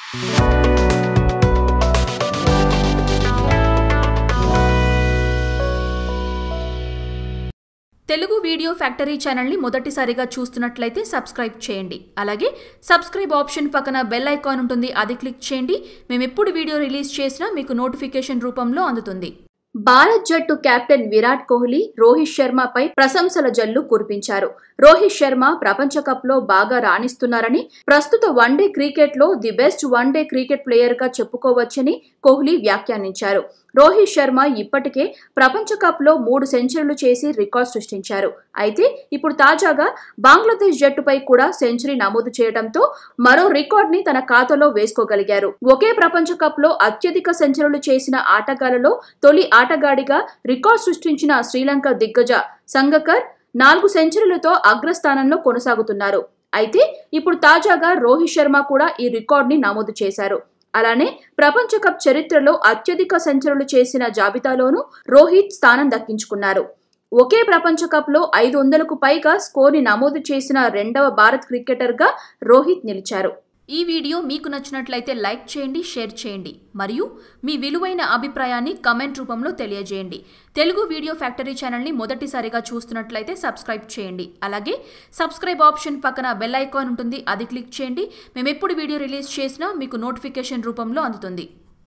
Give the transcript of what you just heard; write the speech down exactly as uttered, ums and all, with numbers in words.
Telugu video factory channel ని మొదటిసారిగా చూస్తున్నట్లయితే సబ్స్క్రైబ్ చేయండి. అలాగే సబ్స్క్రైబ్ ఆప్షన్ పక్కన బెల్ ఐకాన్ ఉంటుంది, అది క్లిక్ చేయండి. మేము ఎప్పుడు వీడియో రిలీజ్ చేసినా మీకు నోటిఫికేషన్ రూపంలో అందుతుంది. భారత్ జట్టు కెప్టెన్ విరాట్ కోహ్లీ రోహిత్ శర్మపై ప్రశంసల జల్లు కురిపించారు. రోహిత్ శర్మ ప్రపంచ కప్ లో బాగా రాణిస్తున్నారని, ప్రస్తుత వన్డే క్రికెట్ లో the best one day cricket player గా చెప్పుకోవచ్చని కోహ్లీ వ్యాఖ్యానించారు. రోహిత్ శర్మ ఇప్పటికే ప్రపంచ కప్ లో మూడు సెంచరీలు చేసి రికార్డు సృష్టించారు. అయితే ఇప్పుడు తాజాగా బంగ్లాదేశ్ జట్టుపై కూడా సెంచరీ నమోదు చేయడంతో మరో రికార్డ్ ని తన ఖాతాలో వేసుకోగలిగారు. ఒకే ప్రపంచ కప్ లో అత్యధిక సెంచరీలు చేసిన ఆటగాళ్లలో తొలి ఆటగాడిగా రికార్డు సృష్టించిన శ్రీలంక దిగ్గజ సంగక్కర్ నాలుగు సెంచరీలతో అగ్రస్థానంలో కొనసాగుతున్నారు. అయితే ఇప్పుడు తాజాగా రోహిత్ శర్మ కూడా ఈ రికార్డ్ ని నమోదు చేశారు. అలానే ప్రపంచ కప్ చరిత్రలో అత్యధిక సెంచరీలు చేసిన జాబితాలోనూ రోహిత్ స్థానం దక్కించుకున్నారు. ఒకే ప్రపంచ కప్ లో ఐదు వందలకు పైగా స్కోర్ ని నమోదు చేసిన రెండవ భారత్ క్రికెటర్ గా రోహిత్ నిలిచారు. ఈ వీడియో మీకు నచ్చినట్లయితే లైక్ చేయండి, షేర్ చేయండి మరియు మీ విలువైన అభిప్రాయాన్ని కామెంట్ రూపంలో తెలియజేయండి. తెలుగు వీడియో ఫ్యాక్టరీ ఛానల్ని మొదటిసారిగా చూస్తున్నట్లయితే సబ్స్క్రైబ్ చేయండి. అలాగే సబ్స్క్రైబ్ ఆప్షన్ పక్కన బెల్ ఐకాన్ ఉంటుంది, అది క్లిక్ చేయండి. మేము ఎప్పుడు వీడియో రిలీజ్ చేసినా మీకు నోటిఫికేషన్ రూపంలో అందుతుంది.